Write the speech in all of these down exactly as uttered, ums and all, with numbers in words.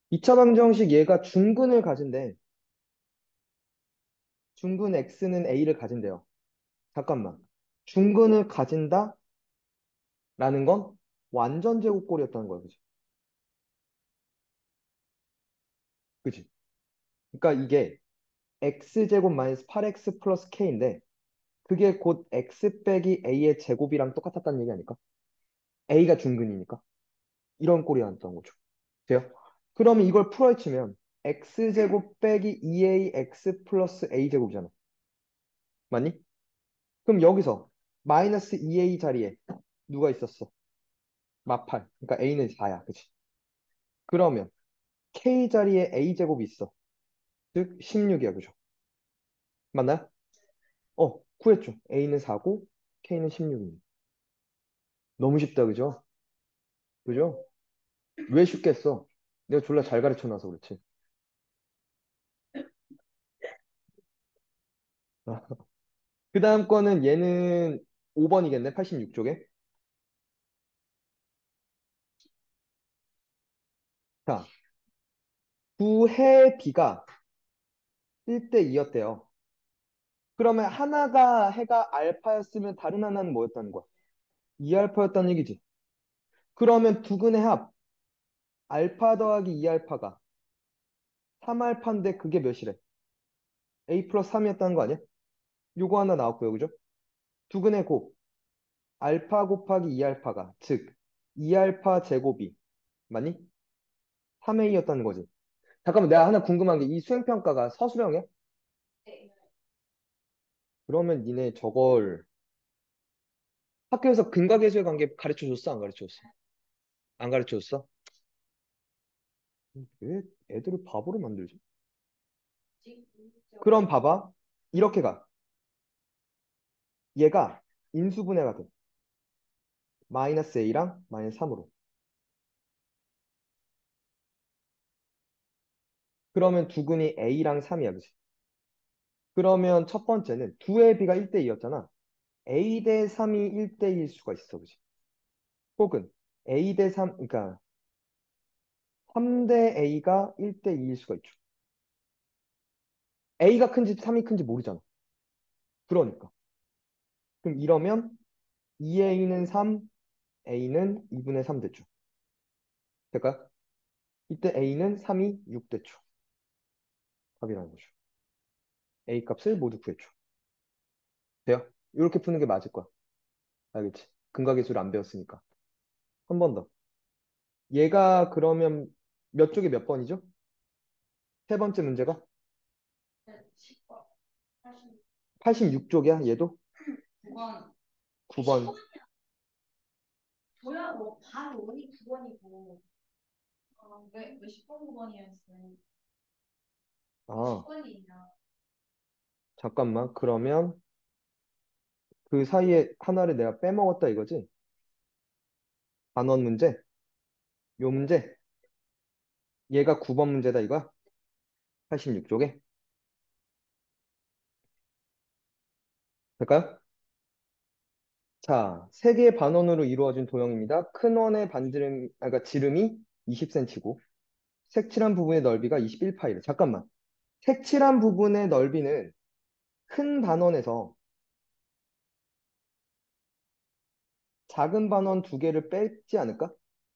이 차 방정식 얘가 중근을 가진대. 중근 x는 a를 가진대요. 잠깐만. 중근을 가진다라는 건 완전 제곱꼴이었다는 거야. 그지? 그지? 그러니까 이게 x제곱 마이너스 팔 엑스 플러스 k인데 그게 곧 x 빼기 a의 제곱이랑 똑같았다는 얘기 아닐까? a가 중근이니까. 이런 꼴이었던 거죠. 돼요? 그러면 이걸 풀어헤치면 x제곱 빼기 이 에이 x 플러스 a제곱이잖아. 맞니? 그럼 여기서 마이너스 이 에이 자리에 누가 있었어? 마팔. 그러니까 a는 사야. 그치? 그러면 k 자리에 a제곱이 있어. 즉 십육이야. 그죠? 맞나요? 어, 구했죠. a는 사고 k는 십육입니다. 너무 쉽다. 그죠? 그죠? 왜 쉽겠어? 내가 졸라 잘 가르쳐 놔서 그렇지. 그 다음 거는 얘는 오 번이겠네. 팔십육 쪽에. 자, 구해 B가 일 대 이였대요. 그러면 하나가 해가 알파였으면 다른 하나는 뭐였다는 거야? 이 알파였다는 얘기지. 그러면 두근의 합, 알파 더하기 이 알파가 삼 알파인데 그게 몇이래? A 플러스 삼이었다는 거 아니야? 요거 하나 나왔고요. 그죠? 두근의 곱, 알파 곱하기 이 알파가, 즉, 이 알파 제곱이, 맞니? 삼 에이였다는 거지. 잠깐만, 내가 하나 궁금한 게 이 수행평가가 서술형이야? 그러면 니네 저걸 학교에서 근각계수의 관계 가르쳐 줬어? 안 가르쳐 줬어? 안 가르쳐 줬어? 왜 애들을 바보로 만들지? 그럼 봐봐. 이렇게 가. 얘가 인수분해가 돼. 마이너스 A랑 마이너스 삼으로. 그러면 두근이 A랑 삼이야. 그치? 그러면 첫 번째는 두의 B가 일 대 이였잖아. A 대 삼이 일 대 이일 수가 있어. 그치? 혹은 A 대 삼, 그러니까 삼 대 A가 일 대 이일 수가 있죠. A가 큰지 삼이 큰지 모르잖아. 그러니까. 그럼 이러면 이 에이는 삼, A는 이분의 삼 됐죠. 될까요? 이때 A는 삼이 육 됐죠. 답이라는 거죠. A 값을 모두 구했죠. 돼요? 이렇게 푸는 게 맞을 거야. 알겠지? 근각계수를 안 배웠으니까. 한 번 더. 얘가 그러면 몇 쪽에 몇 번이죠? 세 번째 문제가 팔십육 쪽이야, 얘도? 구 번. 뭐야, 뭐, 반 원이 구 번이고, 아, 왜, 왜 십 번 구 번이었어요? 아, 십 번이냐? 잠깐만. 그러면 그 사이에 하나를 내가 빼먹었다 이거지? 반원 문제? 요 문제? 얘가 구 번 문제다 이거야? 팔십육 쪽에? 될까요? 자, 세 개의 반원으로 이루어진 도형입니다. 큰 원의 반지름, 아, 그러니까 지름이 이십 센티미터고, 색칠한 부분의 넓이가 이십일 파이래. 잠깐만. 색칠한 부분의 넓이는 큰 반원에서 작은 반원 두 개를 뺐지 않을까?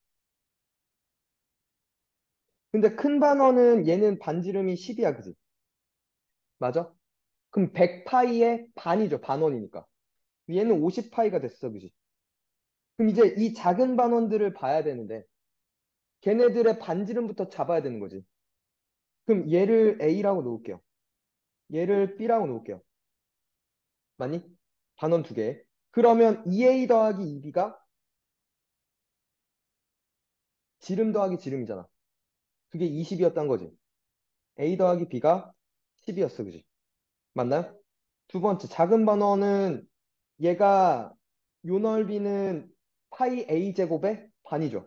근데 큰 반원은 얘는 반지름이 십이야, 그지? 맞아? 그럼 백 파이의 반이죠, 반원이니까. 얘는 오십 파이가 됐어, 그지? 그럼 이제 이 작은 반원들을 봐야 되는데, 걔네들의 반지름부터 잡아야 되는 거지. 그럼 얘를 A라고 놓을게요. 얘를 B라고 놓을게요. 맞니? 반원 두 개. 그러면 이 에이 더하기 이 비가 지름 더하기 지름이잖아. 그게 이십이었단 거지. A 더하기 B가 십이었어, 그지? 맞나요? 두 번째, 작은 반원은 얘가 요 넓이는 파이 A 제곱의 반이죠.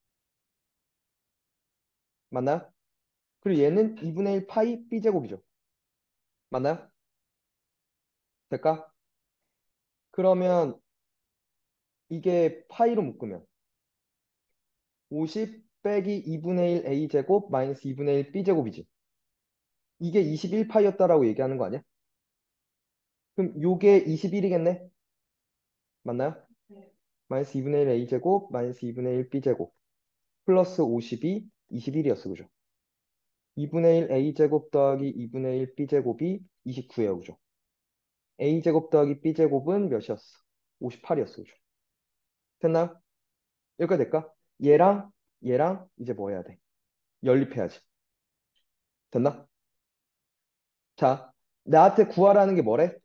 맞나요? 그리고 얘는 이분의 일 파이 B 제곱이죠. 맞나요? 될까? 그러면 이게 파이로 묶으면 오십 빼기 이분의 일 a제곱 마이너스 이분의 일 b제곱이지. 이게 이십일 파이였다라고 얘기하는 거 아니야? 그럼 요게 이십일이겠네? 맞나요? 네. 마이너스 이분의 일 a제곱 마이너스 이분의 일 b제곱 플러스 오십이, 이십일이었어. 그죠? 이분의 일 a제곱 더하기 이분의 일 b제곱이 이십구예요. 그죠? a제곱 더하기 b제곱은 몇이었어? 오십팔이었어. 그죠? 됐나요? 여기까지 될까? 얘랑 얘랑 이제 뭐 해야 돼? 연립해야지. 됐나? 자, 나한테 구하라는 게 뭐래?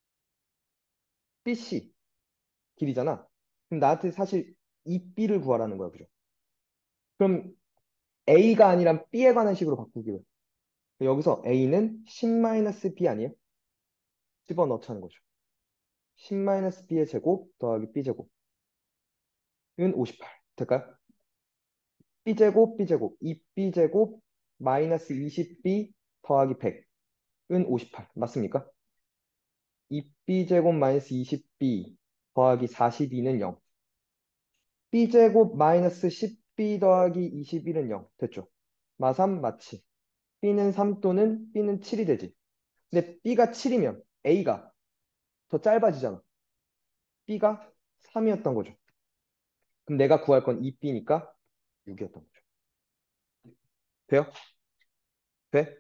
비씨 길이잖아. 그럼 나한테 사실 이 비를 구하라는 거야. 그죠? 그럼 A가 아니라 B에 관한 식으로 바꾸기로 해. 여기서 A는 십 B 아니에요? 집어넣자는 거죠. 십 B의 제곱 더하기 B제곱은 오십팔. 될까요? B제곱, B제곱, 이 B제곱 마이너스 이십 B 더하기 백은 오십팔. 맞습니까? 이 B제곱 마이너스 이십 B 더하기 사십이는 영. B제곱 마이너스 십 B 더하기 이십일은 영. 됐죠? 마삼, 마치. B는 삼 또는 B는 칠이 되지. 근데 B가 칠이면 A가 더 짧아지잖아. B가 삼이었던 거죠. 그럼 내가 구할 건 이 B니까 육이었던 거죠. 돼요? 돼?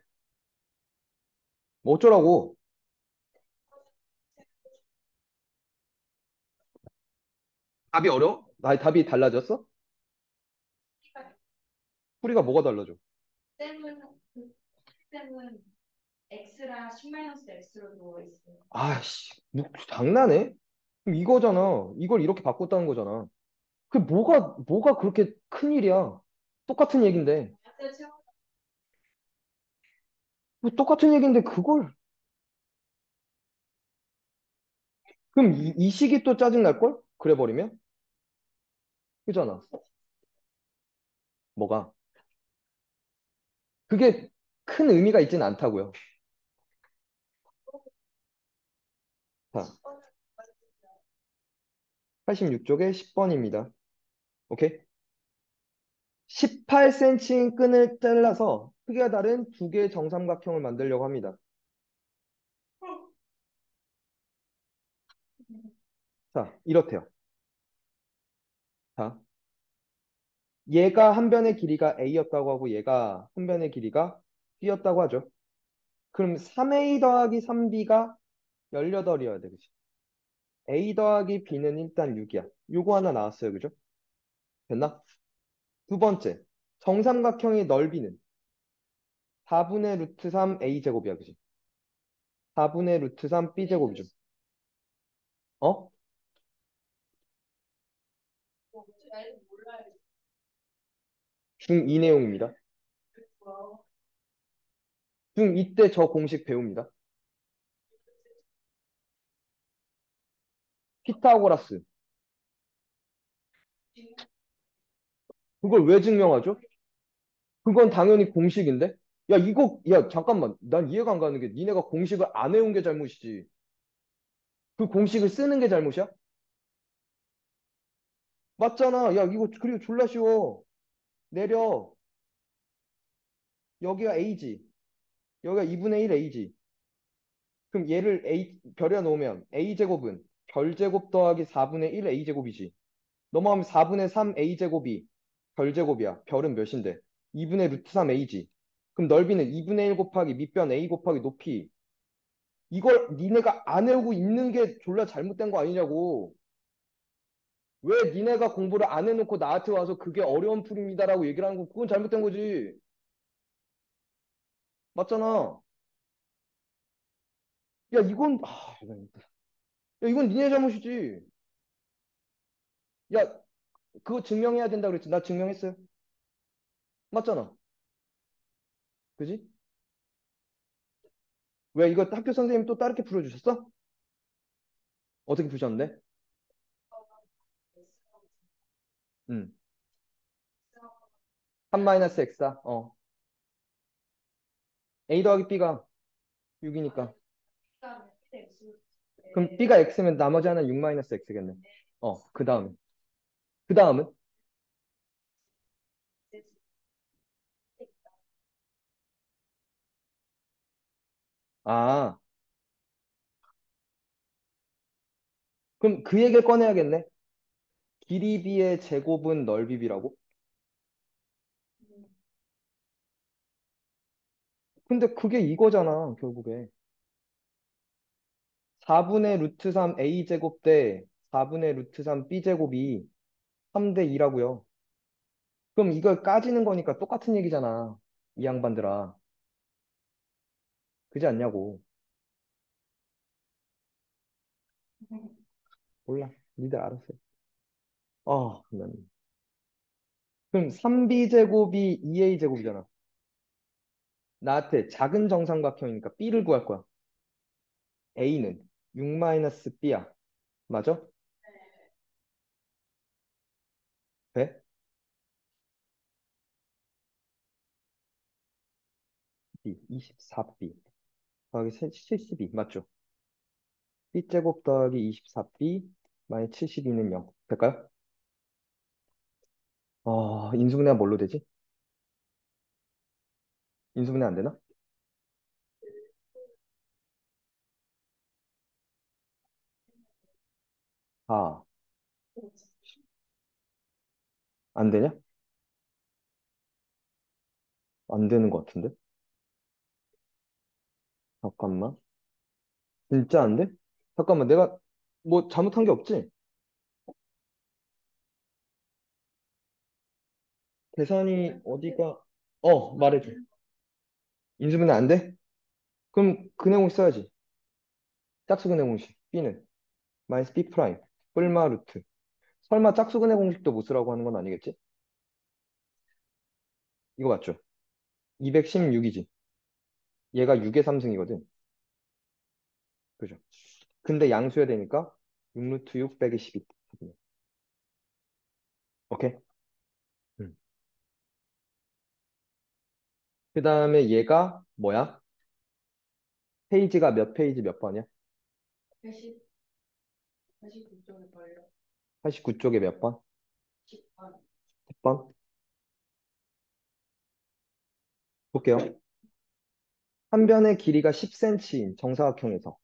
뭐 어쩌라고? 답이 어려워? 나 답이 달라졌어? 풀이가 뭐가 달라져? 쌤은 그 쌤은 x랑 십 마이너스 x로 누워 있어요. 아씨, 뭐 장난해? 그럼 이거잖아. 이걸 이렇게 바꿨다는 거잖아. 그 뭐가 뭐가 그렇게 큰 일이야? 똑같은 얘긴데. 쌤 채워. 뭐 똑같은 얘긴데 그걸 그럼 이, 이 식이 또 짜증 날 걸? 그래 버리면? 그잖아. 뭐가? 그게 큰 의미가 있지는 않다고요. 자, 팔십육 쪽에 십 번입니다. 오케이? 십팔 센티미터인 끈을 잘라서 크기가 다른 두 개의 정삼각형을 만들려고 합니다. 자, 이렇대요. 자, 얘가 한 변의 길이가 A였다고 하고 얘가 한 변의 길이가 B였다고 하죠. 그럼 삼 에이 더하기 삼 비가 십팔이어야 돼. 그치? A 더하기 B는 일단 육이야. 요거 하나 나왔어요. 그죠? 됐나? 두 번째, 정삼각형의 넓이는 사분의 루트 삼 A제곱이야. 그지? 사분의 루트 삼 B제곱이죠. 어? 애들 몰라요. 중이 내용입니다. 중이 때 저 공식 배웁니다. 피타고라스. 그걸 왜 증명하죠? 그건 당연히 공식인데? 야, 이거, 야, 잠깐만. 난 이해가 안 가는 게 니네가 공식을 안 외운 게 잘못이지. 그 공식을 쓰는 게 잘못이야? 맞잖아. 야, 이거, 그리고 졸라 쉬워. 내려. 여기가 A지. 여기가 이분의 일 A지. 그럼 얘를 A, 별에 놓으면 A제곱은 별제곱 더하기 사분의 일 A제곱이지. 넘어가면 사분의 삼 A제곱이 별제곱이야. 별은 몇인데? 이분의 루트 삼 A지. 그럼 넓이는 이분의 일 곱하기 밑변 A 곱하기 높이. 이걸 니네가 안 외우고 있는 게 졸라 잘못된 거 아니냐고. 왜 니네가 공부를 안 해놓고 나한테 와서 그게 어려운 풀입니다라고 얘기를 하는 건 그건 잘못된 거지. 맞잖아. 야, 이건, 아, 야, 이건 니네 잘못이지. 야, 그거 증명해야 된다 그랬지. 나 증명했어요. 맞잖아. 그지? 왜 이거 학교 선생님 또 다르게 풀어주셨어? 어떻게 푸셨는데? 응. 삼 마이너스 X다. 어. A 더하기 B가 육이니까. 그러니까 x. 그럼 B가 X면 나머지 하나는 육 마이너스 X겠네. 어, 그 다음. 그 다음은? 아, 그럼 그 얘기를 꺼내야겠네. 길이 b의 제곱은 넓이 b라고? 근데 그게 이거잖아, 결국에. 사분의 루트 삼 a 제곱 대 사분의 루트 삼 b 제곱이 삼 대 이라고요. 그럼 이걸 까지는 거니까 똑같은 얘기잖아. 이 양반들아. 그지 않냐고. 몰라. 니들 알았어. 아, 난. 그럼 삼 b 제곱이 이 a 제곱이잖아. 나한테 작은 정삼각형이니까 b를 구할 거야. a는 육 b야. 맞아? 돼? b 이십사 b 더하기 칠십이 맞죠? b제곱 더하기 이십사 b 마이너스 칠십이는 영. 될까요? 아, 인수분해가 뭘로 되지? 인수분해 안 되나? 아, 안 되냐? 안 되는 것 같은데? 잠깐만. 진짜 안 돼? 잠깐만, 내가 뭐 잘못한 게 없지? 계산이 어디가, 어, 말해줘. 인수분해 안 돼? 그럼 그 내용 써야지. 짝수근해 공식. B는 마이너스 B 프라임. 뿔마 루트. 설마 짝수근해 공식도 못 쓰라고 하는 건 아니겠지? 이거 맞죠? 이백십육이지. 얘가 육의 삼 승이거든. 그죠? 근데 양수해야 되니까 육 루트 육 빼기 십이. 오케이? 음. 그 다음에 얘가 뭐야? 페이지가 몇 페이지 몇 번이야? 백십, 백십구 쪽에 걸려. 팔십구 쪽에 몇 번? 십 번. 십 번? 볼게요. 한 변의 길이가 십 센티미터인 정사각형에서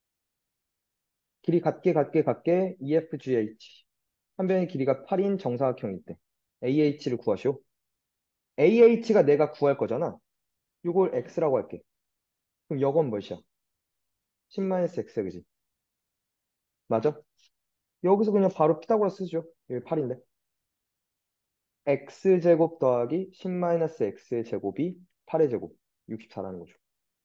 길이 같게 같게 같게 이 에프 지 에이치 한 변의 길이가 팔인 정사각형일 때 에이에이치를 구하시오. 에이에이치가 내가 구할 거잖아. 이걸 x라고 할게. 그럼 이건 몇이야? 십 X야, 그지? 맞아? 여기서 그냥 바로 피타고라스 쓰죠. 여기 팔인데. x제곱 더하기 십 x의 제곱이 팔의 제곱, 육십사라는 거죠.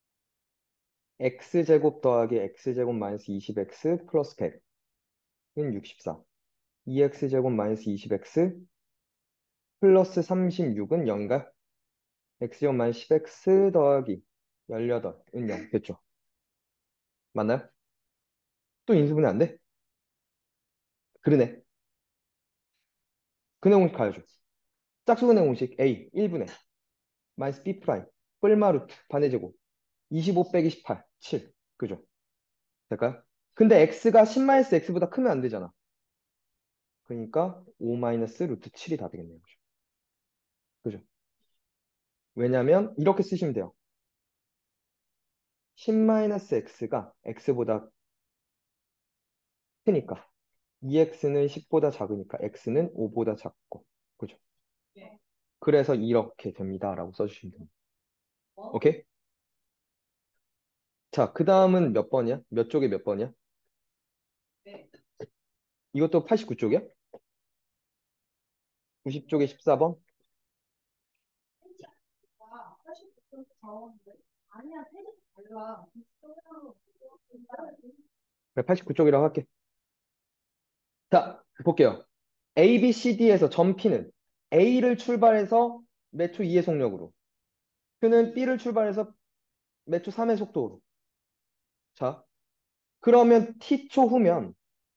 x제곱 더하기 x제곱 마이너스 이십 엑스 플러스 백은 육십사. 이 엑스제곱 마이너스 이십 엑스 플러스 삼십육은 영인가? x제곱 마이너스 십 엑스 더하기 십팔은 영. 됐죠? 맞나요? 또 인수분해 안 돼? 그러네. 근해 공식 가야죠. 짝수근해 공식 A 일 분의 마이너스 B 프라임 뿔마 루트 반의 제곱 이십오 빼기 십팔 칠. 그죠? 될까요? 근데 x가 십 마이너스 x보다 크면 안 되잖아. 그러니까 오 마이너스 루트 칠이 다 되겠네요. 그죠? 왜냐면 이렇게 쓰시면 돼요. 십 마이너스 x가 x보다 크니까 이 엑스는 십보다 작으니까 x는 오보다 작고. 그죠? 네. 그래서 이렇게 됩니다라고 써주시면 됩니다. 오케이? 자, 그 다음은 몇 번이야? 몇 쪽에 몇 번이야? 네. 이것도 팔십구 쪽이야? 구십 쪽에 십사 번? 와, 팔십구 쪽 나오는데? 아니야, 페이지 달라. 그래, 팔십구 쪽이라고 할게. 자, 볼게요. A, B, C, D에서 점 P는 A를 출발해서 매초 이의 속력으로, Q는 B를 출발해서 매초 삼의 속도로. 자, 그러면 T초 후면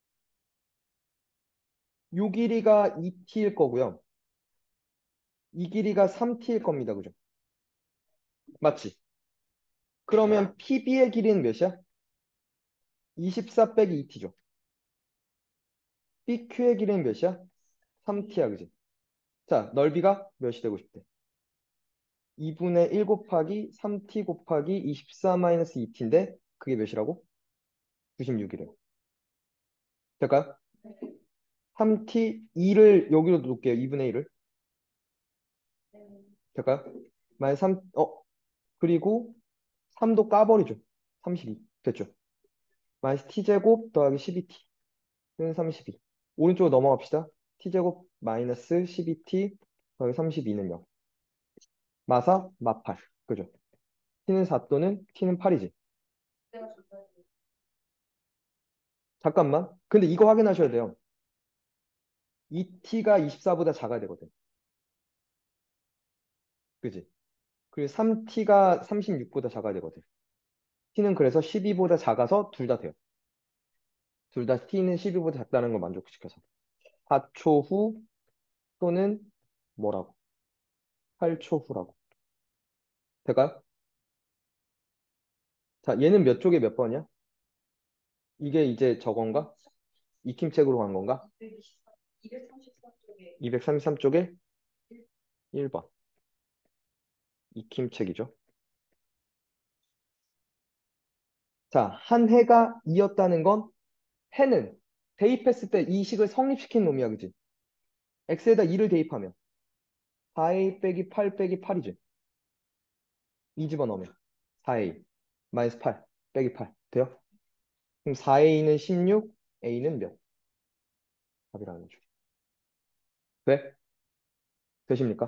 요 길이가 이 티일 거고요. 이 길이가 삼 티일 겁니다. 그죠? 맞지? 그러면 피비의 길이는 몇이야? 이십사 빼기 이 티죠. 피큐의 길이는 몇이야? 삼 티야, 그지? 자, 넓이가 몇이 되고 싶대? 이분의 일 곱하기 삼 티 곱하기 이십사 마이너스 이 티인데 그게 몇이라고? 구십육이래. 될까요? 삼 티 이를 여기로 놓을게요. 이분의 일을. 될까요? 마이너스 삼, 어, 그리고 삼도 까버리죠. 삼십이. 됐죠? 마이너스 t제곱 더하기 십이 티는 삼십이. 오른쪽으로 넘어갑시다. t제곱 마이너스 십이 티 더하기 삼십이는 영. 마사, 마팔. 그죠? t는 사 또는 t는 팔이지. 잠깐만. 근데 이거 확인하셔야 돼요. 이 t가 이십사보다 작아야 되거든. 그지? 그리고 삼 티가 삼십육보다 작아야 되거든. t는 그래서 십이보다 작아서 둘 다 돼요. 둘 다 t는 십이보다 작다는 걸 만족시켜서. 사 초 후 또는 뭐라고? 팔 초 후라고. 될까요? 자, 얘는 몇 쪽에 몇 번이야? 이게 이제 저건가? 익힘책으로 간 건가? 이백삼십삼 쪽에 일 번. 익힘책이죠. 자, 한 해가 이었다는 건 해는 대입했을 때 이 식을 성립시킨 놈이야, 그지? x에다 이를 대입하면 사 에이 빼기 팔 빼기 팔이지. 이 집어넣으면 사 에이 마이너스 팔 빼기 팔 돼요? 그럼 사 에이는 십육, a는 몇? 답이라는 거죠. 왜? 되십니까?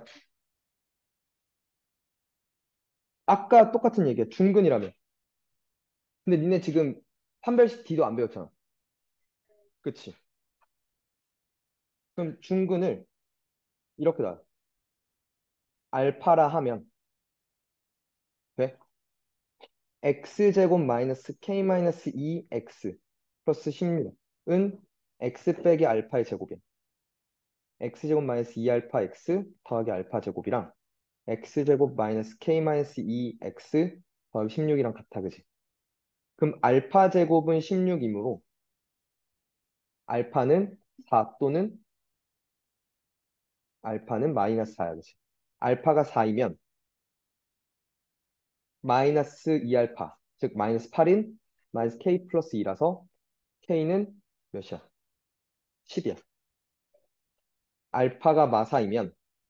아까 똑같은 얘기야. 중근이라며. 근데 니네 지금 판별식 D도 안 배웠잖아. 그치? 그럼 중근을 이렇게 놔. 알파라 하면 돼? x제곱 마이너스 k 마이너스 이 엑스 플러스 십육은 x 빼기 알파의 제곱이야. x제곱 마이너스 이 알파 x 더하기 알파 제곱이랑 x제곱 마이너스 k 마이너스 이 엑스 더하기 십육이랑 같아, 그지? 그럼 알파 제곱은 십육이므로 알파는 사 또는 알파는 마이너스 사야, 그지? 알파가 사이면 마이너스 이 알파, 즉 마이너스 팔인 마이너스 k 플러스 이라서 k는 몇이야? 십이야. 알파가 마사이면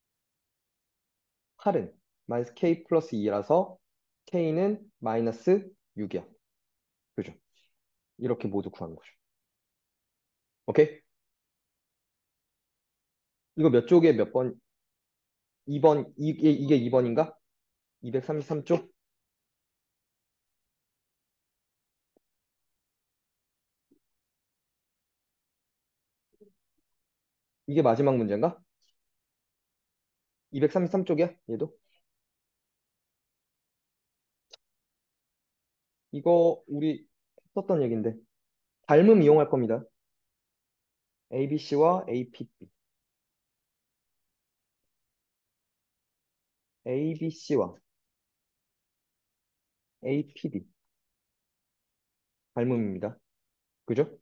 팔은 마이너스 k 플러스 이라서 k는 마이너스 육이야. 그죠? 이렇게 모두 구하는 거죠. 오케이? 이거 몇 쪽에 몇 번? 이 번, 이게, 이게 이 번인가? 이백삼십삼 쪽? 이게 마지막 문제인가? 이백삼십삼 쪽이야? 얘도? 이거 우리 썼던 얘기인데. 닮음 이용할 겁니다. 에이비씨와 에이피비. 에이비씨와 에이피비. 닮음입니다. 그죠?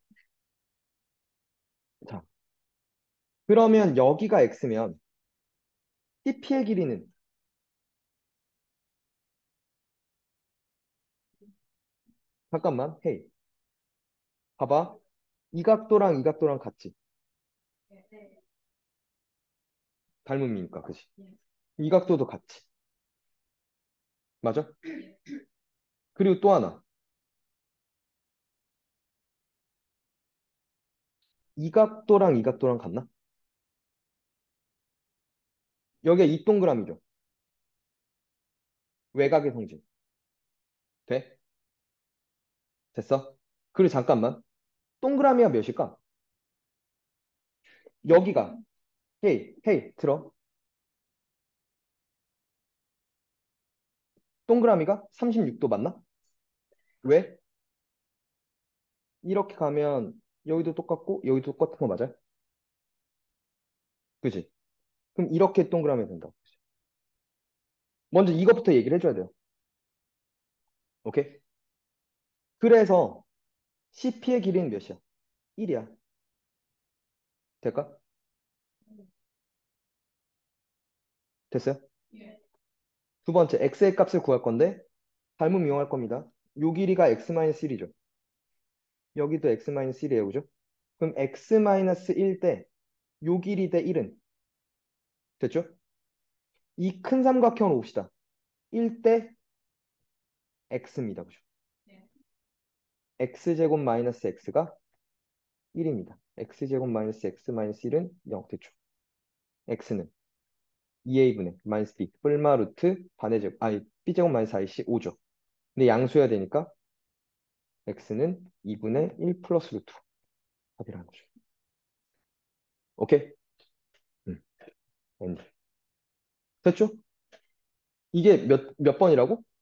자, 그러면 여기가 x면 씨피의 길이는 잠깐만, 헤이. 봐봐. 이 각도랑 이 각도랑 같지? 닮음이니까, 그지? 이 각도도 같지? 맞아? 그리고 또 하나. 이 각도랑 이 각도랑 같나? 여기가 이 동그라미죠. 외곽의 성질. 돼? 됐어? 그리고 잠깐만. 동그라미가 몇일까? 여기가. 헤이, 헤이, 들어. 동그라미가 삼십육 도 맞나? 왜? 이렇게 가면 여기도 똑같고 여기도 똑같은 거 맞아요? 그지? 그럼 이렇게 동그라미 된다. 먼저 이것부터 얘기를 해줘야 돼요. 오케이? 그래서 씨피의 길이는 몇이야? 일이야. 될까? 됐어요? 예. 두 번째, x의 값을 구할 건데 닮음 이용할 겁니다. 요 길이가 x-일이죠. 여기도 x-일이에요. 그죠? 그럼 x-일 때 요 길이 대 일은 됐죠? 이 큰 삼각형으로 봅시다. 일 대 x입니다. 그죠? 네. x제곱 마이너스 x가 일입니다. x제곱 마이너스 x 마이너스 일은 영 됐죠? x는 이 에이분의 마이너스 b 뿔마 루트 반의 제곱 아니 b제곱 마이너스 사 에이씨 오죠. 근데 양수해야 되니까 x는 이분의 일 플러스 루트 답이라는 거죠. 오케이? 음, 엔드. 됐죠? 이게 몇, 몇 번이라고?